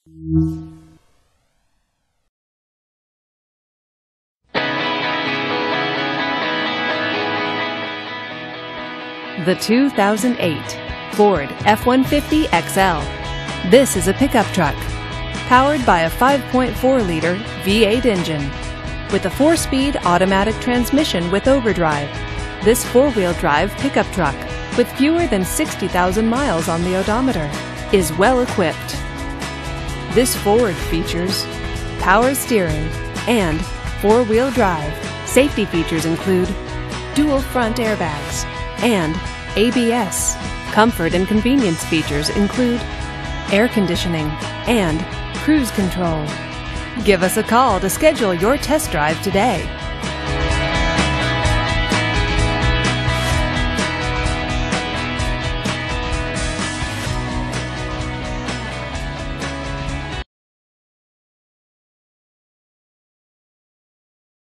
The 2008 Ford F-150 XL. This is a pickup truck powered by a 5.4-liter V8 engine with a 4-speed automatic transmission with overdrive. This 4-wheel drive pickup truck, with fewer than 60,000 miles on the odometer, is well equipped. This Ford features power steering and 4-wheel drive. Safety features include dual front airbags and ABS. Comfort and convenience features include air conditioning and cruise control. Give us a call to schedule your test drive today.